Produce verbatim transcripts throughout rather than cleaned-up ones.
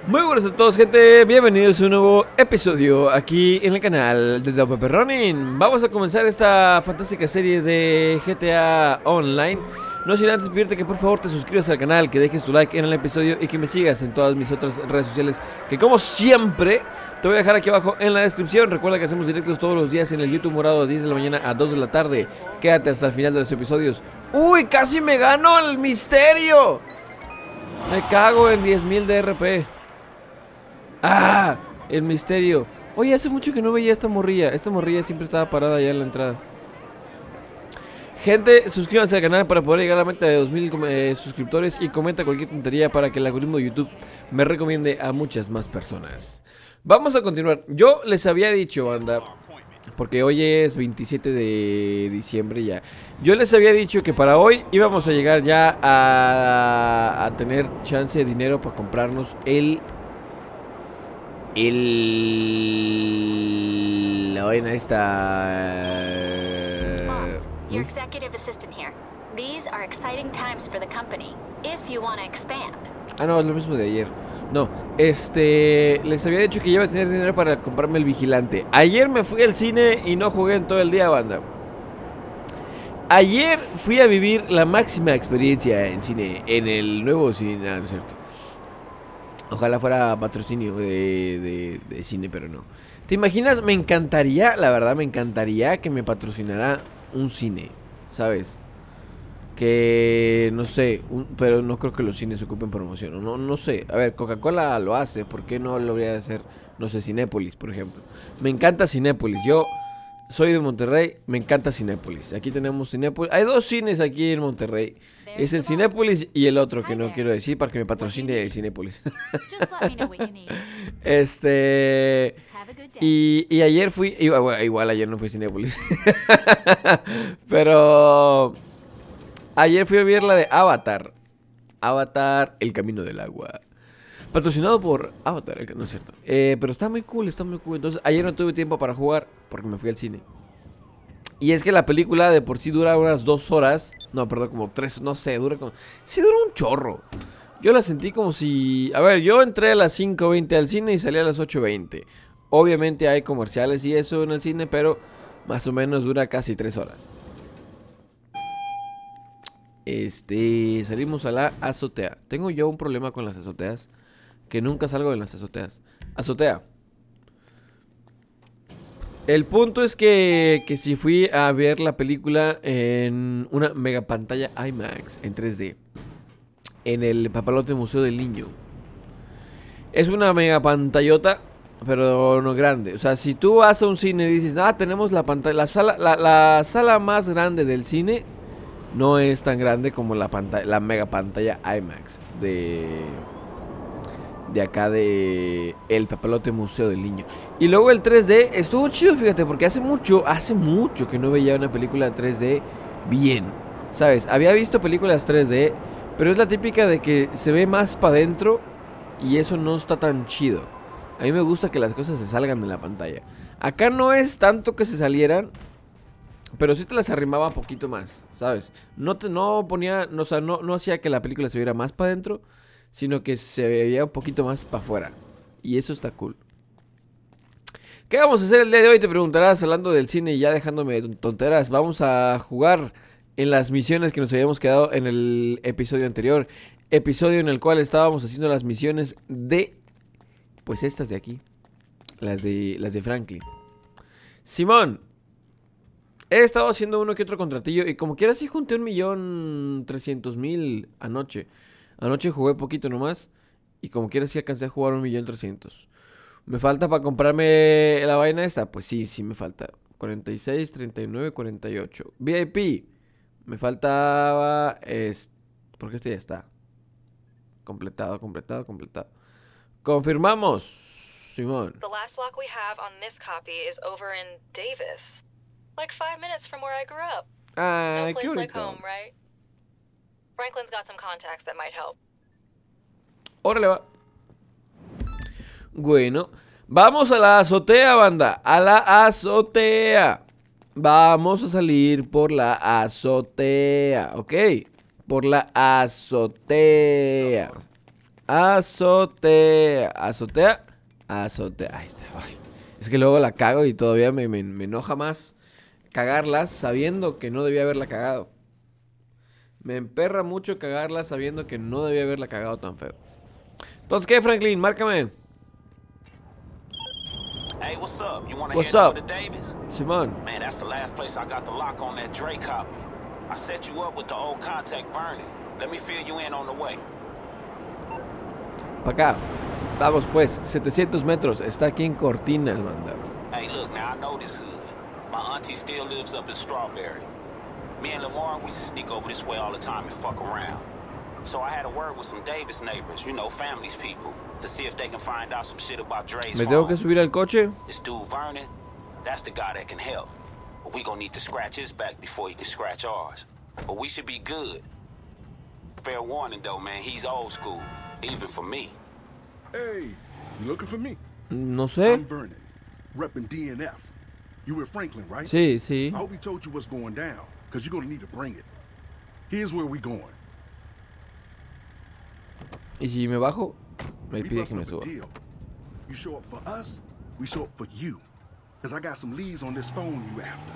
Muy buenas a todos, gente, bienvenidos a un nuevo episodio aquí en el canal de Don Pepperronin. Vamos a comenzar esta fantástica serie de G T A Online. No sin antes pedirte que por favor te suscribas al canal, que dejes tu like en el episodio y que me sigas en todas mis otras redes sociales, que como siempre te voy a dejar aquí abajo en la descripción. Recuerda que hacemos directos todos los días en el YouTube morado de diez de la mañana a dos de la tarde. Quédate hasta el final de los episodios. ¡Uy! ¡Casi me gano el misterio! Me cago en diez mil de R P. ¡Ah! El misterio. Oye, hace mucho que no veía esta morrilla. Esta morrilla siempre estaba parada allá en la entrada. Gente, suscríbanse al canal para poder llegar a la meta de dos mil eh, suscriptores. Y comenta cualquier tontería para que el algoritmo de YouTube me recomiende a muchas más personas. Vamos a continuar. Yo les había dicho, banda, porque hoy es veintisiete de diciembre ya. Yo les había dicho que para hoy íbamos a llegar ya a, a tener chance de dinero para comprarnos el... El... La vaina esta... Your executive assistant here. These are exciting times for the company, if you want to expand. Ah, no, es lo mismo de ayer. No, este... Les había dicho que iba a tener dinero para comprarme el vigilante. Ayer me fui al cine y no jugué en todo el día, banda. Ayer fui a vivir la máxima experiencia en cine, en el nuevo cine, ah, no es cierto. Ojalá fuera patrocinio de, de, de cine, pero no. ¿Te imaginas? Me encantaría, la verdad, me encantaría que me patrocinara un cine, ¿sabes? Que, no sé, un, pero no creo que los cines ocupen promoción. No, no sé, a ver, Coca-Cola lo hace, ¿por qué no lo voy a hacer? No sé, Cinépolis, por ejemplo. Me encanta Cinépolis, yo soy de Monterrey, me encanta Cinépolis. Aquí tenemos Cinépolis, hay dos cines aquí en Monterrey. Es el Cinépolis y el otro que no quiero decir para que me patrocine el Cinépolis. Este... Y, y ayer fui... Igual, igual ayer no fui a Cinépolis. Pero... Ayer fui a ver la de Avatar. Avatar, el camino del agua. Patrocinado por Avatar, no es cierto. Eh, pero está muy cool, está muy cool. Entonces ayer no tuve tiempo para jugar porque me fui al cine. Y es que la película de por sí dura unas dos horas. No, perdón, como tres, no sé, dura como... Sí dura un chorro. Yo la sentí como si... A ver, yo entré a las cinco veinte al cine y salí a las ocho veinte. Obviamente hay comerciales y eso en el cine, pero más o menos dura casi tres horas. Este... Salimos a la azotea. Tengo yo un problema con las azoteas, que nunca salgo de las azoteas. Azotea. El punto es que, que si fui a ver la película en una mega pantalla IMAX en tres D, en el Papalote Museo del Niño. Es una mega pantallota, pero no grande. O sea, si tú vas a un cine y dices, ah, tenemos la pantalla, la sala, la, la sala más grande del cine, no es tan grande como la pantalla, la mega pantalla IMAX de... de acá de el Papalote Museo del Niño. Y luego el tres D estuvo chido, fíjate, porque hace mucho, hace mucho que no veía una película tres D bien, ¿sabes? Había visto películas tres D, pero es la típica de que se ve más para adentro y eso no está tan chido. A mí me gusta que las cosas se salgan de la pantalla. Acá no es tanto que se salieran, pero sí te las arrimaba un poquito más, ¿sabes? No te, no ponía, no, o sea, no, no hacía que la película se viera más para adentro, sino que se veía un poquito más para afuera. Y eso está cool. ¿Qué vamos a hacer el día de hoy? Te preguntarás, hablando del cine y ya dejándome tonteras. Vamos a jugar en las misiones que nos habíamos quedado en el episodio anterior. Episodio en el cual estábamos haciendo las misiones de... Pues estas de aquí. Las de, las de Franklin. Simón. He estado haciendo uno que otro contratillo y como quiera sí junté un millón trescientos mil anoche. Anoche jugué poquito nomás y como quiera sí alcancé a jugar un millón trescientos. ¿Me falta para comprarme la vaina esta? Pues sí, sí me falta. cuarenta y seis, treinta y nueve, cuarenta y ocho. V I P. Me faltaba... Es... Porque este ya está. Completado, completado, completado. Confirmamos, Simón. The last lock we have on this copy is over in Davis. Like five minutes from where I grew up. Ah, No qué place like bonito. home, right? Franklin's got some contacts that might help. Órale, va. Bueno, vamos a la azotea, banda. A la azotea. Vamos a salir por la azotea, ¿ok? Por la azotea. Azotea. Azotea. Azotea. Ahí está. Ay, es que luego la cago y todavía me, me, me enoja más cagarlas sabiendo que no debía haberla cagado. Me emperra mucho cagarla sabiendo que no debía haberla cagado tan feo. Entonces, ¿qué, Franklin? Márcame. Hey, what's up? You wanna What's head up? over to Davis? Simón. Man, that's the last place I got the lock on that Dre copy. I set you up with the old contact Vernon. Let me fill you in on the way. Pa' acá. Vamos pues, setecientos metros. Está aquí en Cortinas, manda. Hey, look, now I know this hood. My auntie still lives up in Strawberry. Me and Lamar, we used to sneak over this way all the time and fuck around. So I had a word with some Davis neighbors, you know, families people, to see if they can find out some shit about Dre's ¿Me tengo que phone. subir al coche? This dude Vernon, that's the guy that can help. But we gonna need to scratch his back before he can scratch ours. But we should be good. Fair warning though, man, he's old school, even for me. Hey, you looking for me? No sé. I'm Vernon, repping D N F. You with Franklin, right? Sí, sí. I hope he told you what's going down, because you're going to need to bring it. Here's where we going. ¿Y si me bajo? Me We pide que busting me up a suba. deal. You show up for us, we show up for you. Because I got some leads on this phone you after.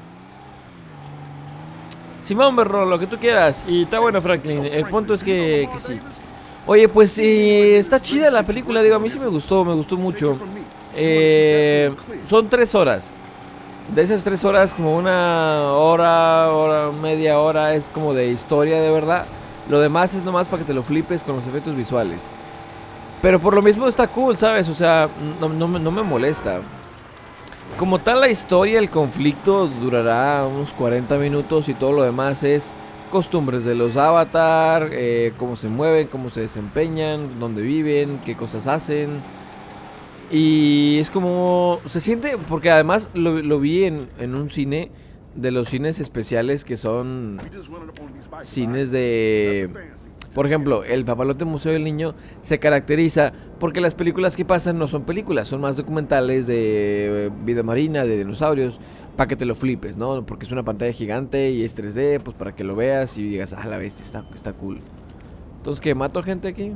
Simón, Berro, lo que tú quieras. Y está bueno, Franklin. El punto es que, que sí. Oye, pues eh, está chida la película. Digo, a mí sí me gustó, me gustó mucho. Eh, son tres horas. De esas tres horas, como una hora, hora, media hora es como de historia de verdad. Lo demás es nomás para que te lo flipes con los efectos visuales. Pero por lo mismo está cool, ¿sabes? O sea, no, no, no me molesta. Como tal la historia, el conflicto durará unos cuarenta minutos y todo lo demás es costumbres de los Avatar, eh, cómo se mueven, cómo se desempeñan, dónde viven, qué cosas hacen. Y es como... se siente... porque además lo, lo vi en, en un cine de los cines especiales que son cines de... Por ejemplo, el Papalote Museo del Niño se caracteriza porque las películas que pasan no son películas, son más documentales de vida marina, de dinosaurios, para que te lo flipes, ¿no? Porque es una pantalla gigante y es tres D, pues para que lo veas y digas, ah, la bestia, está, está cool. Entonces, ¿qué? ¿Mato gente aquí?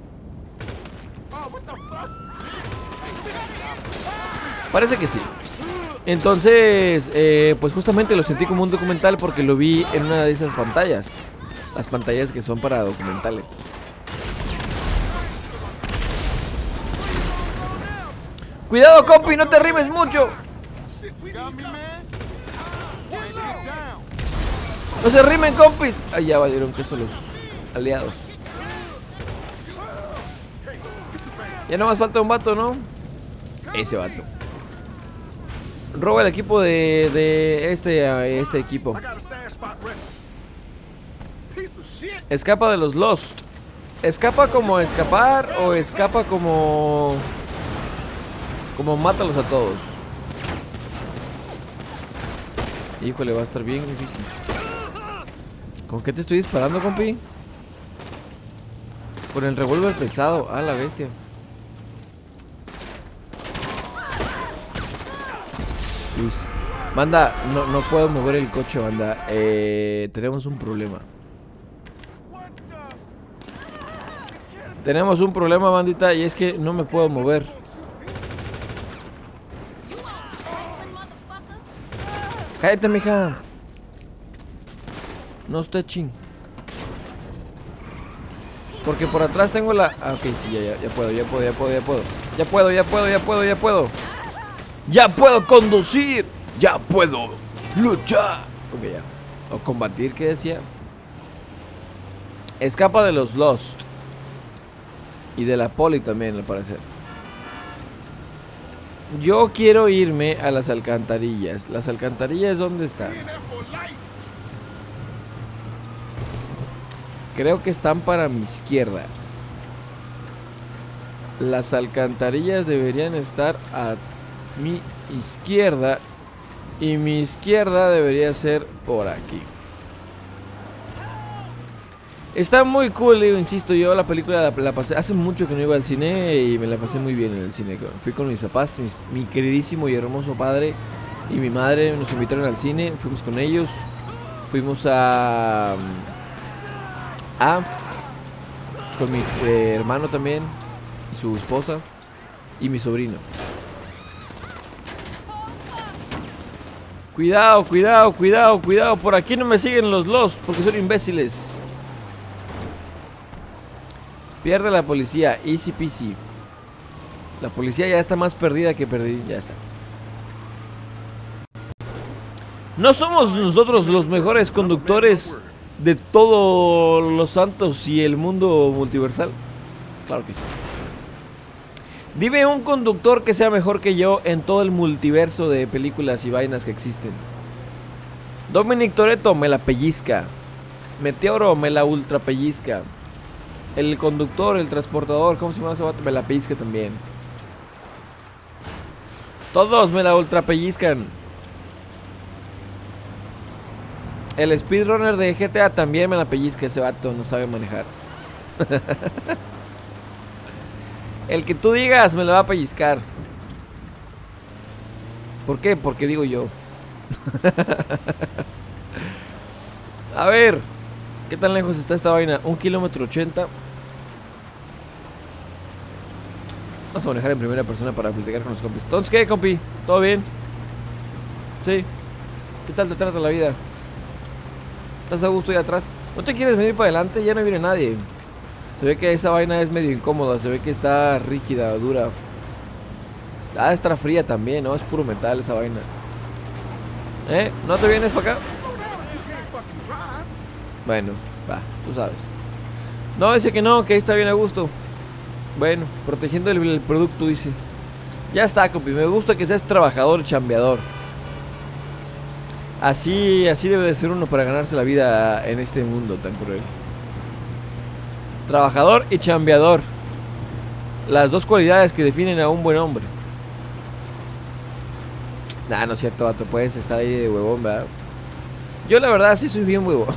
Parece que sí. Entonces, eh, pues justamente lo sentí como un documental porque lo vi en una de esas pantallas. Las pantallas que son para documentales. Cuidado, compi, no te rimes mucho. No se rimen, compis. Ay, ya valieron que estos los aliados. Ya no más falta un vato, ¿no? Ese vato. Roba el equipo de, de este, este equipo. Escapa de los Lost. ¿Escapa como escapar o escapa como... como mátalos a todos? Híjole, va a estar bien difícil. ¿Con qué te estoy disparando, compi? Con el revólver pesado. Ah, la bestia. Luis. Banda, no, no puedo mover el coche, banda. Eh, tenemos un problema. Tenemos un problema, bandita, y es que no me puedo mover. Cállate, mija. No esté ching. Porque por atrás tengo la... Ah, ok, sí, ya, ya, ya puedo, ya puedo, ya puedo, ya puedo. Ya puedo, ya puedo, ya puedo, ya puedo. ¡Ya puedo conducir! ¡Ya puedo luchar! Ok, ya. O combatir, ¿qué decía? Escapa de los Lost. Y de la poli también, al parecer. Yo quiero irme a las alcantarillas. ¿Las alcantarillas dónde están? Creo que están para mi izquierda. Las alcantarillas deberían estar a mi izquierda. Y mi izquierda debería ser por aquí. Está muy cool, digo, insisto, yo la película la, la pasé, hace mucho que no iba al cine y me la pasé muy bien en el cine. Fui con mis papás, mis, mi queridísimo y hermoso padre y mi madre nos invitaron al cine, fuimos con ellos, fuimos a... a Con mi eh, hermano también. Y su esposa. Y mi sobrino. Cuidado, cuidado, cuidado, cuidado. Por aquí no me siguen los Lost porque son imbéciles. Pierde la policía. Easy peasy. La policía ya está más perdida que perdida. Ya está. No somos nosotros los mejores conductores de todos los santos y el mundo multiversal. Claro que sí. Dime un conductor que sea mejor que yo en todo el multiverso de películas y vainas que existen. Dominic Toretto me la pellizca. Meteoro me la ultra pellizca. El conductor, el transportador, ¿cómo se llama ese vato? Me la pellizca también. Todos me la ultra pellizcan. El speedrunner de G T A también me la pellizca. Ese vato no sabe manejar. El que tú digas me la va a pellizcar. ¿Por qué? Porque digo yo. A ver, ¿qué tan lejos está esta vaina? Un kilómetro ochenta. Vamos a manejar en primera persona para platicar con los compis. Entonces, ¿qué, compi? ¿Todo bien? Sí. ¿Qué tal te trata la vida? ¿Estás a gusto ahí atrás? ¿No te quieres venir para adelante? Ya no viene nadie. Se ve que esa vaina es medio incómoda. Se ve que está rígida, dura. Ah, está fría también, ¿no? Es puro metal esa vaina. ¿Eh? ¿No te vienes para acá? Bueno, va, tú sabes. No, dice que no, que ahí está bien a gusto. Bueno, protegiendo el, el producto, dice. Ya está, compi. Me gusta que seas trabajador, chambeador. Así, así debe de ser uno para ganarse la vida en este mundo tan cruel. Trabajador y chambeador. Las dos cualidades que definen a un buen hombre. Nah, no es cierto, vato. Puedes estar ahí de huevón, ¿verdad? Yo la verdad sí soy bien huevón.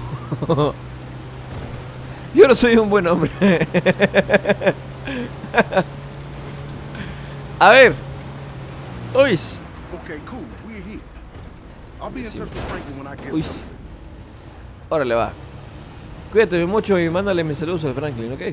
Yo no soy un buen hombre. A ver. Uy. Okay, cool. We're here. I'll be in touch with Franklin when I get Uy. something. Órale, va. Cuídate mucho y mándale mis saludos al Franklin, ¿ok?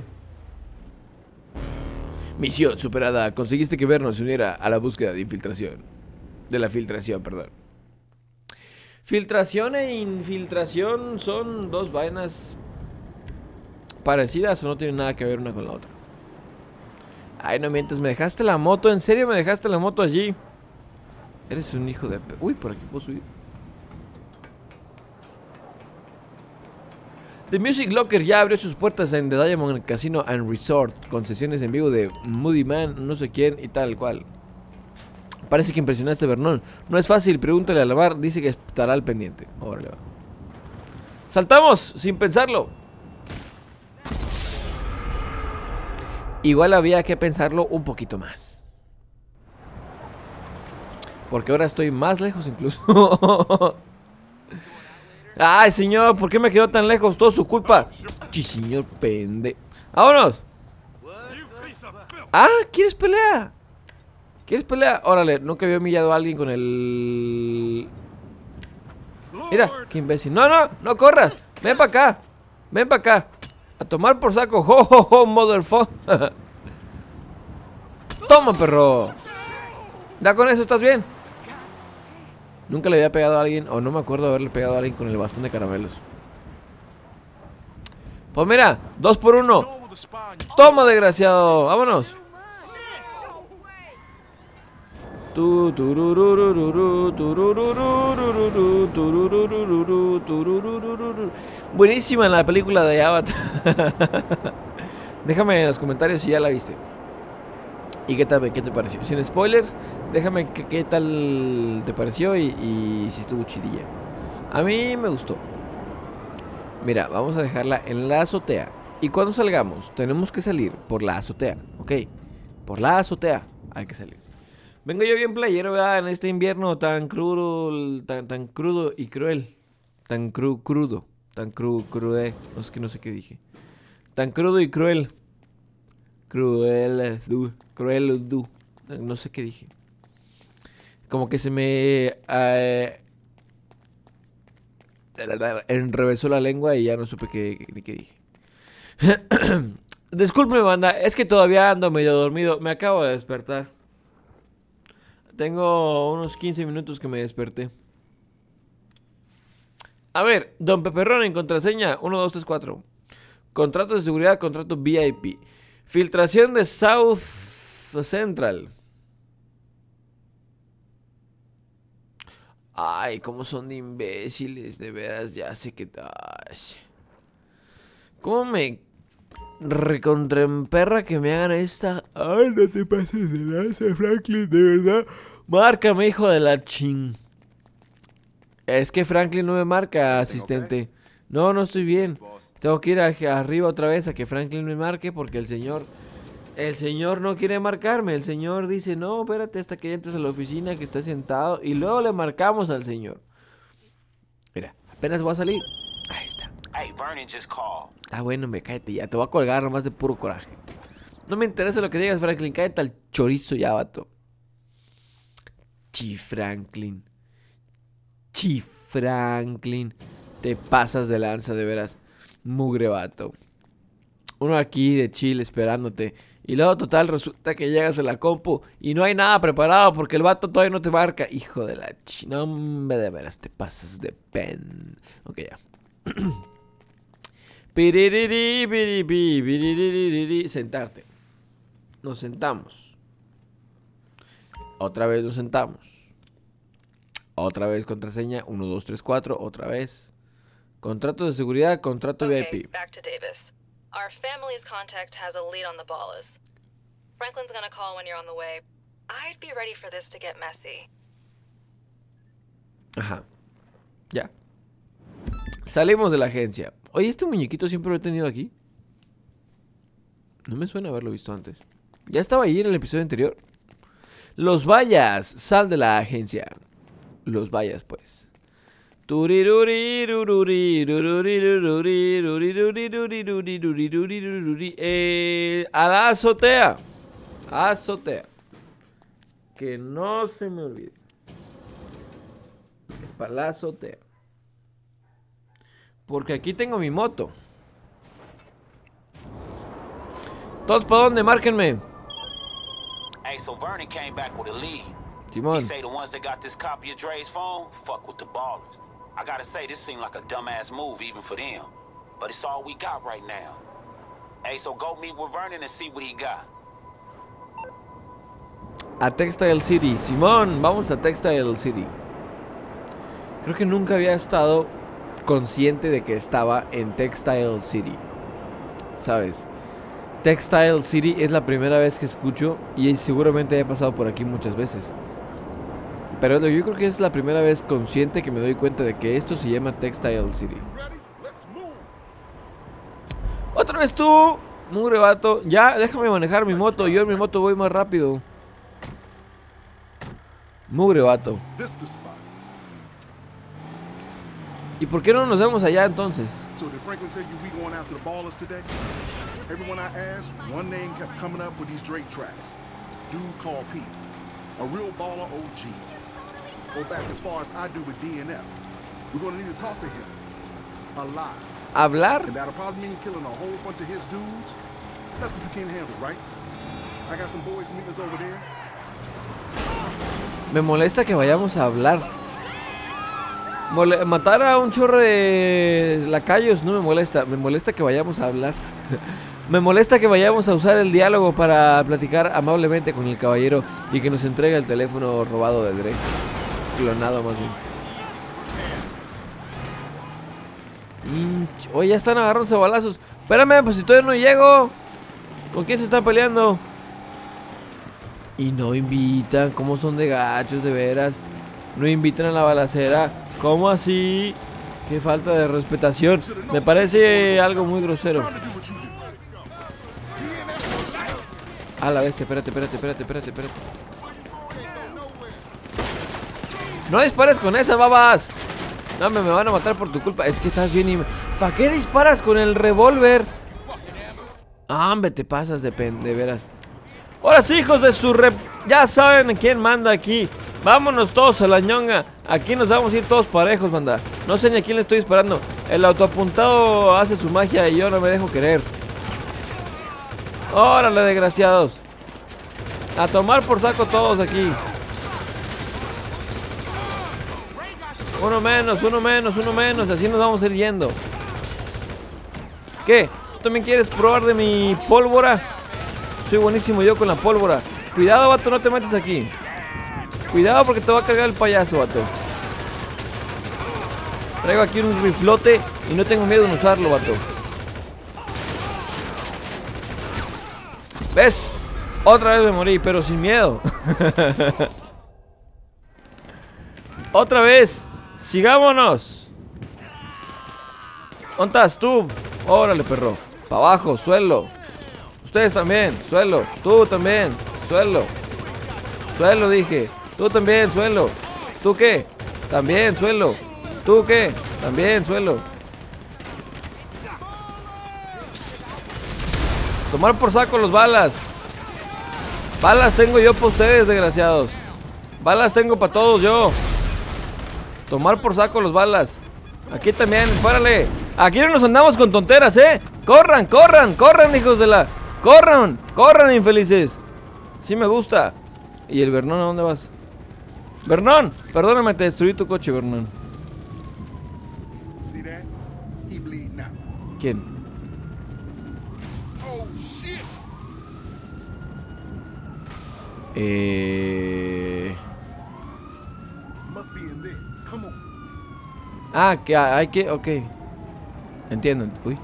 Misión superada. Conseguiste que Vernon se uniera a la búsqueda de infiltración. De la filtración, perdón. Filtración e infiltración son dos vainas parecidas o no tienen nada que ver una con la otra. Ay, no mientes, me dejaste la moto. ¿En serio me dejaste la moto allí? Eres un hijo de... Uy, por aquí puedo subir. The Music Locker ya abrió sus puertas en The Diamond Casino and Resort, con sesiones en vivo de Moody Man, no sé quién y tal cual. Parece que impresionaste a Vernon. No es fácil, pregúntale a Lamar, dice que estará al pendiente. Órale, va. ¡Saltamos! Sin pensarlo. Igual había que pensarlo un poquito más. Porque ahora estoy más lejos incluso. Ay, señor, ¿por qué me quedó tan lejos? Todo su culpa. Sí, señor pende. ¡Vámonos! Ah, ¿quieres pelea? ¿Quieres pelea? Órale, nunca había humillado a alguien con el... Mira, qué imbécil. No, no, no corras. Ven para acá. Ven para acá. A tomar por saco. Ho, ho, ho, motherfucker. Toma, perro. Ya con eso estás bien. Nunca le había pegado a alguien, o no me acuerdo de haberle pegado a alguien con el bastón de caramelos. Pues mira, dos por uno. Toma, desgraciado. Vámonos. Buenísima la película de Avatar. Déjame en los comentarios si ya la viste. ¿Y qué tal? ¿Qué te pareció? Sin spoilers, déjame qué, qué tal te pareció y, y si estuvo chidilla. A mí me gustó. Mira, vamos a dejarla en la azotea. Y cuando salgamos, tenemos que salir por la azotea, ¿ok? Por la azotea hay que salir. Vengo yo bien playero, ¿verdad? En este invierno tan crudo, tan, tan crudo y cruel. Tan cru, crudo, tan cru, crude. No sé, que no sé qué dije. Tan crudo y cruel. Cruel, du, cruel, du. No sé qué dije. Como que se me eh, enrevesó la lengua y ya no supe qué, ni qué dije. Disculpe, banda, es que todavía ando medio dormido. Me acabo de despertar. Tengo unos quince minutos que me desperté. A ver, Don Peperrón en contraseña uno, dos, tres, cuatro. Contrato de seguridad, contrato V I P. Filtración de South Central. Ay, cómo son de imbéciles, de veras, ya sé que... Ay. ¿Cómo me recontraemperra que me hagan esta? Ay, no te pases de lanza, Franklin, de verdad. Márcame, hijo de la ching. Es que Franklin no me marca, asistente. No, no estoy bien. Tengo que ir a, arriba otra vez a que Franklin me marque porque el señor... El señor no quiere marcarme. El señor dice, no, espérate hasta que entres a la oficina que está sentado. Y luego le marcamos al señor. Mira, apenas voy a salir. Ahí está. Hey, Vernon just called. Ah, bueno, me cállate ya. Te voy a colgar nomás de puro coraje. No me interesa lo que digas, Franklin. Cállate al chorizo ya, vato. Chi Franklin. Chi Franklin. Te pasas de lanza, de veras. Mugre vato. Uno aquí de Chile esperándote. Y luego total resulta que llegas a la compu y no hay nada preparado porque el vato todavía no te marca. Hijo de la ch... No me de veras te pasas de pen. Ok, ya. Sentarte. Nos sentamos. Otra vez nos sentamos. Otra vez contraseña uno, dos, tres, cuatro. Otra vez. Contrato de seguridad, contrato Okay, V I P. back to Davis. Our family's contact has a lead on the Ballas. Franklin's gonna call when you're on the way. I'd be ready for this to get messy. Ajá. Ya. Salimos de la agencia. Oye, ¿este muñequito siempre lo he tenido aquí? No me suena haberlo visto antes. ¿Ya estaba ahí en el episodio anterior? Los Vallas, sal de la agencia. Los Vallas, pues. Eh, a la azotea. Azotea. Que no se me olvide. Es para la azotea. Porque aquí tengo mi moto. ¿Todos para dónde? Márquenme. Hey, so Vernon came back with a lead. Simón. He say the ones that got this copy of Dre's phone, fuck with the Ballers. I gotta say, this seemed like a dumbass move even for them. But it's all we got right now. Hey, so go meet with Vernon and see what he got. A Textile City. Simón, vamos a Textile City. Creo que nunca había estado consciente de que estaba en Textile City. ¿Sabes? Textile City es la primera vez que escucho y seguramente he pasado por aquí muchas veces. Pero yo creo que es la primera vez consciente que me doy cuenta de que esto se llama Textile City. Otra vez tú, mugre vato. Ya, déjame manejar mi moto. Yo en mi moto voy más rápido. Mugre vato. ¿Y por qué no nos vemos allá entonces? So did Franklin tell you we going after the Ballers today? Everyone I asked, one name kept coming up for these Drake tracks. Dude called Pete. A real baller O G. Go back as far as I do with D N F. We're gonna need to talk to him. A lot. ¿Hablar? And that'll probably mean killing a whole bunch of his dudes. Nothing you can't handle, right? I got some boys meeting us over there. Me molesta que vayamos a hablar. Mole- matar a un chorro de lacayos no me molesta. Me molesta que vayamos a hablar. Me molesta que vayamos a usar el diálogo para platicar amablemente con el caballero y que nos entregue el teléfono robado de Dre. Clonado más bien. Inch. Oye, ya están agarrándose a balazos. Espérame, pues si todavía no llego. ¿Con quién se están peleando? Y no invitan. ¿Cómo son de gachos, de veras? No invitan a la balacera. ¿Cómo así? Qué falta de respetación. Me parece algo muy grosero. A la bestia, espérate, espérate, espérate, espérate, espérate. No dispares con esa, babas. No, me, me van a matar por tu culpa. Es que estás bien y... ¿Para qué disparas con el revólver? Ah, hombre, te pasas de pen, de veras. Ahora sí, hijos de su rep... Ya saben quién manda aquí. Vámonos todos a la ñonga. Aquí nos vamos a ir todos parejos, banda. No sé ni a quién le estoy disparando. El autoapuntado hace su magia y yo no me dejo querer. Órale, desgraciados. A tomar por saco todos aquí. Uno menos, uno menos, uno menos. Así nos vamos a ir yendo. ¿Qué? ¿Tú también quieres probar de mi pólvora? Soy buenísimo yo con la pólvora. Cuidado, vato, no te metes aquí. Cuidado porque te va a cargar el payaso, vato. Traigo aquí un riflote y no tengo miedo en usarlo, vato. ¿Ves? Otra vez me morí, pero sin miedo. Otra vez. Sigámonos. ¿Dónde estás tú? Órale, perro. Para abajo, suelo. Ustedes también, suelo. Tú también, suelo. Suelo, dije. Tú también, suelo. ¿Tú qué? También, suelo. ¿Tú qué? También, suelo. Tomar por saco los balas. Balas tengo yo para ustedes, desgraciados. Balas tengo para todos yo. Tomar por saco los balas. Aquí también, párale. Aquí no nos andamos con tonteras, ¿eh? Corran, corran, corran, hijos de la... Corran, corran, infelices. Sí me gusta. ¿Y el Vernon a dónde vas? Vernon, perdóname, te destruí tu coche, Vernon. ¿Quién? Eh... Ah, que hay que... Ok. Entiendo. Uy.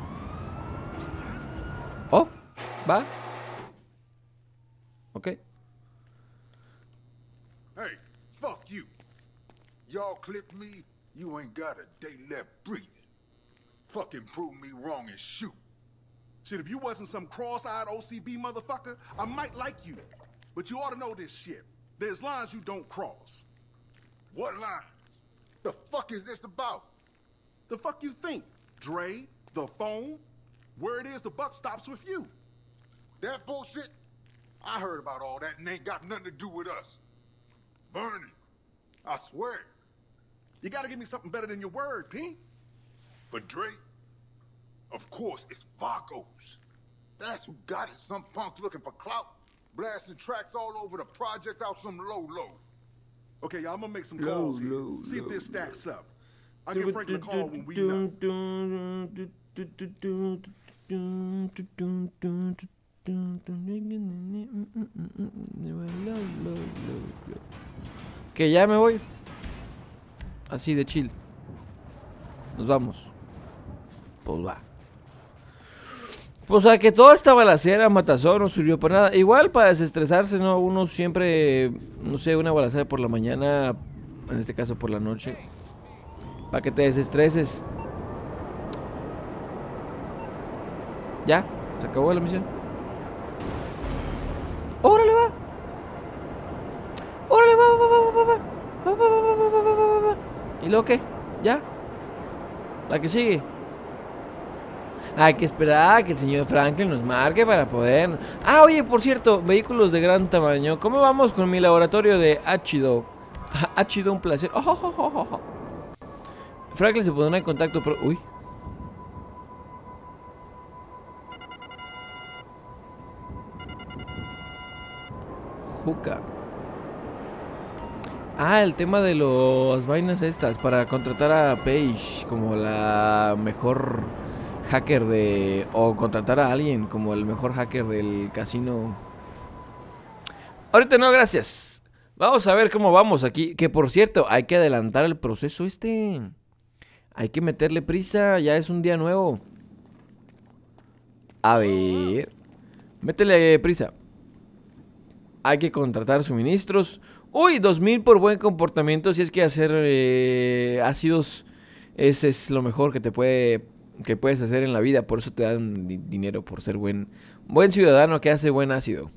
Oh, va. Ok. Hey, fuck you. Y'all clipped me, you ain't got a day left breathing. Fucking prove me wrong and shoot. Shit, if you wasn't some cross-eyed O C B motherfucker, I might like you. But you ought to know this shit. There's lines you don't cross. What lines? The fuck is this about? The fuck you think? Dre, the phone? Where it is, the buck stops with you. That bullshit? I heard about all that and ain't got nothing to do with us. Vernon, I swear. You gotta give me something better than your word, P. But Dre, of course, it's Vagos. That's who got it. Some punk looking for clout, blasting tracks all over the project out some low-low. Okay, y'all, I'm gonna make some calls here. Low, See low, if this stacks up. I'll give Franklin a call when we know. Que ya me voy. Así de chill. Nos vamos. Pues va. Pues a que toda esta balacera, matazón, no sirvió para nada. Igual para desestresarse, ¿no? Uno siempre, no sé, una balacera por la mañana, en este caso por la noche. Para que te desestreses. Ya, se acabó la misión. ¡Órale, va! ¡Órale, va, va, va, va, va, va! Va, va, va, va, va, va, va, va. ¿Y luego qué? ¿Ya? La que sigue. Hay que esperar a que el señor Franklin nos marque para poder... Ah, oye, por cierto, vehículos de gran tamaño. ¿Cómo vamos con mi laboratorio de ácido? Ácido, un placer. Oh, oh, oh, oh, oh. Franklin se pondrá en contacto por... Uy. Juca. Ah, el tema de las vainas estas para contratar a Paige como la mejor hacker de... O contratar a alguien como el mejor hacker del casino. Ahorita no, gracias. Vamos a ver cómo vamos aquí. Que por cierto, hay que adelantar el proceso este. Hay que meterle prisa, ya es un día nuevo. A ver. Métele prisa. Hay que contratar suministros. Uy, dos mil por buen comportamiento. Si es que hacer eh, ácidos es, es lo mejor que te puede que puedes hacer en la vida. Por eso te dan di dinero por ser buen buen ciudadano que hace buen ácido.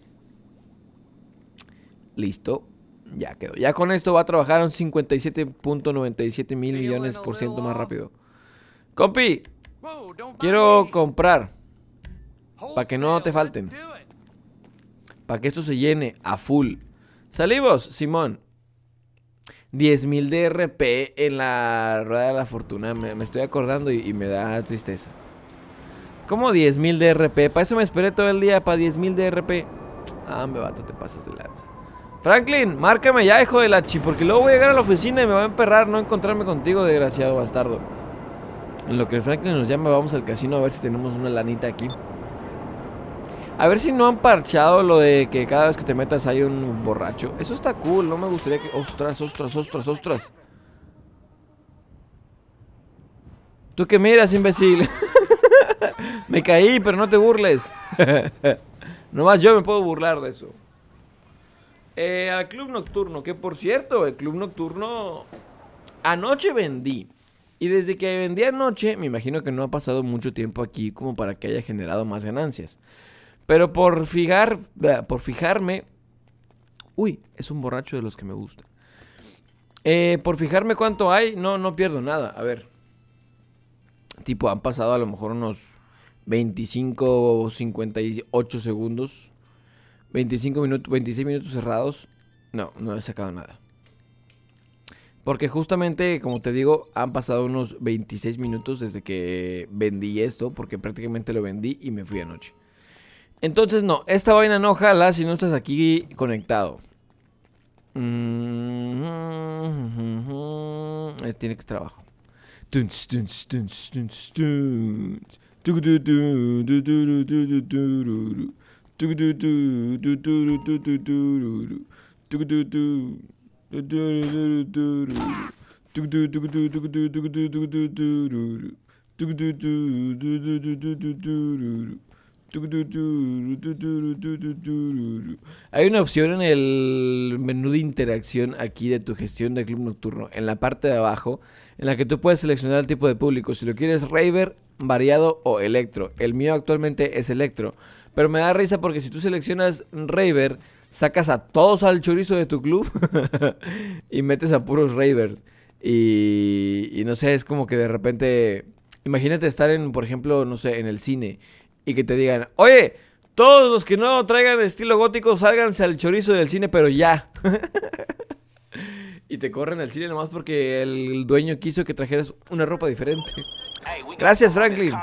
Listo. Ya quedó. Ya con esto va a trabajar un cincuenta y siete punto noventa y siete mil millones por ciento más rápido. Compi, quiero comprar para que no te falten. Para que esto se llene a full. Salimos, Simón. diez mil de R P en la rueda de la fortuna. Me, me estoy acordando y, y me da tristeza. ¿Cómo diez mil de R P? Para eso me esperé todo el día, para diez mil de R P. Ah, me vato, te pasas de lanza. Franklin, márcame ya, hijo de la chi, porque luego voy a llegar a la oficina y me va a emperrar no encontrarme contigo, desgraciado bastardo. En lo que Franklin nos llame, vamos al casino a ver si tenemos una lanita aquí. A ver si no han parchado lo de que cada vez que te metas hay un borracho. Eso está cool, no me gustaría que... Ostras, ostras, ostras, ostras. ¿Tú qué miras, imbécil? Me caí, pero no te burles. Nomás yo me puedo burlar de eso. Eh, al club nocturno, que por cierto, el club nocturno anoche vendí. Y desde que vendí anoche, me imagino que no ha pasado mucho tiempo aquí como para que haya generado más ganancias. Pero por fijar, por fijarme... Uy, es un borracho de los que me gusta. Eh, por fijarme cuánto hay, no, no pierdo nada. A ver. Tipo, han pasado a lo mejor unos veinticinco o cincuenta y ocho segundos. veinticinco minutos, veintiséis minutos cerrados. No, no he sacado nada. Porque justamente, como te digo, han pasado unos veintiséis minutos desde que vendí esto. Porque prácticamente lo vendí y me fui anoche. Entonces no, esta vaina no jala si no estás aquí conectado. Mm-hmm. Tiene que trabajo. Hay una opción en el menú de interacción aquí de tu gestión de club nocturno, en la parte de abajo, en la que tú puedes seleccionar el tipo de público, si lo quieres raver, variado o electro. El mío actualmente es electro, pero me da risa porque si tú seleccionas raver, sacas a todos al chorizo de tu club y metes a puros ravers. Y, y no sé, es como que de repente, imagínate estar en, por ejemplo, no sé, en el cine. Y que te digan, oye, todos los que no traigan estilo gótico, sálganse al chorizo del cine, pero ya. Y te corren del cine nomás porque el dueño quiso que trajeras una ropa diferente. Gracias, Franklin.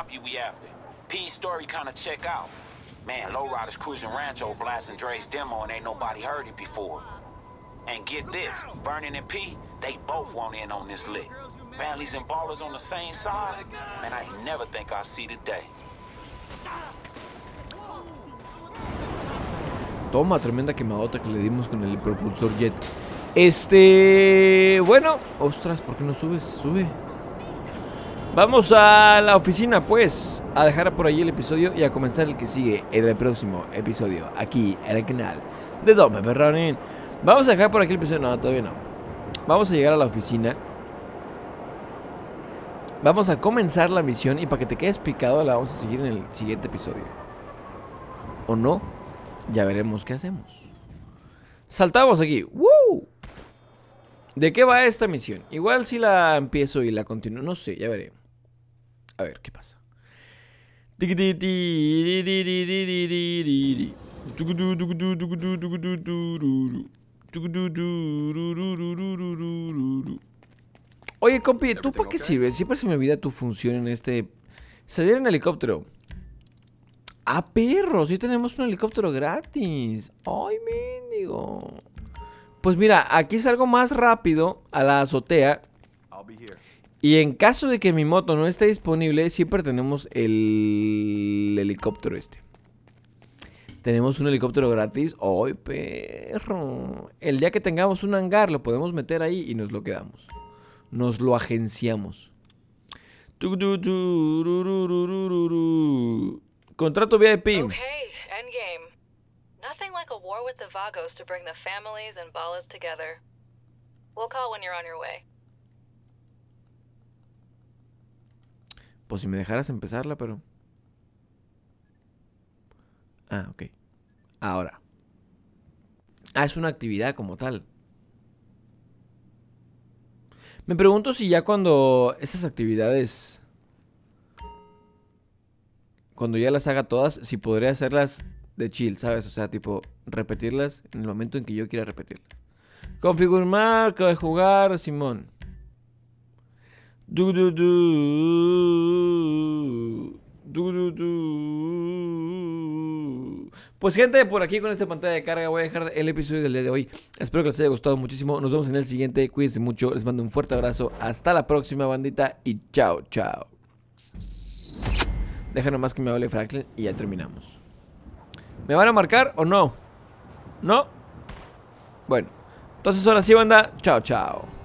Man, Lowrider's cruising Rancho blasting Dre's demo and ain't nobody heard it before. And get this, Vernon and P, they both want in on this lick. Families and ballers on the same side, man, I ain't never think I'd see the day. Toma, tremenda quemadota que le dimos con el propulsor jet. Este... Bueno, ostras, ¿por qué no subes? Sube. Vamos a la oficina, pues, a dejar por ahí el episodio y a comenzar el que sigue en el próximo episodio, aquí en el canal de Don Pepperoni. Vamos a dejar por aquí el episodio, no, todavía no. Vamos a llegar a la oficina. Vamos a comenzar la misión y para que te quedes picado la vamos a seguir en el siguiente episodio. ¿O no? Ya veremos qué hacemos. Saltamos aquí. ¡Woo! ¿De qué va esta misión? Igual si la empiezo y la continúo, no sé, ya veré. A ver, ¿qué pasa? Oye, compi, ¿tú para qué sirves? Siempre se me olvida tu función en este... Salir en helicóptero. Ah, perro, sí tenemos un helicóptero gratis. Ay, mendigo. Pues mira, aquí salgo más rápido a la azotea. Y en caso de que mi moto no esté disponible, siempre tenemos el helicóptero este. Tenemos un helicóptero gratis. ¡Ay, perro! El día que tengamos un hangar lo podemos meter ahí y nos lo quedamos. Nos lo agenciamos. Contrato V I P. Okay, endgame. Nothing like a war with the Vagos to bring the families and ballas together. We'll call when you're on your way. Pues si me dejaras empezarla, pero... Ah, ok. Ahora. Ah, es una actividad como tal. Me pregunto si ya cuando esas actividades... Cuando ya las haga todas, si podría hacerlas de chill, ¿sabes? O sea, tipo, repetirlas en el momento en que yo quiera repetirlas. Configurar, jugar, Simón. Du, du, du. Du, du, du. Pues gente, por aquí con esta pantalla de carga voy a dejar el episodio del día de hoy. Espero que les haya gustado muchísimo. Nos vemos en el siguiente. Cuídense mucho. Les mando un fuerte abrazo. Hasta la próxima, bandita. Y chao, chao. Deja nomás que me hable Franklin y ya terminamos. ¿Me van a marcar o no? ¿No? Bueno, entonces ahora sí, banda. Chao, chao.